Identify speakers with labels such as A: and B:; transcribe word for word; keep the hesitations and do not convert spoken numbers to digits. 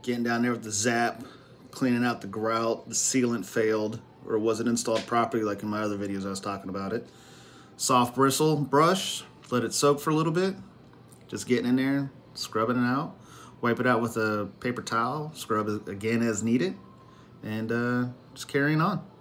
A: Getting down there with the zap, cleaning out the grout. The sealant failed or wasn't installed properly like in my other videos I was talking about it. Soft bristle brush, let it soak for a little bit. Just getting in there, scrubbing it out. Wipe it out with a paper towel, scrub it again as needed, and uh, just carrying on.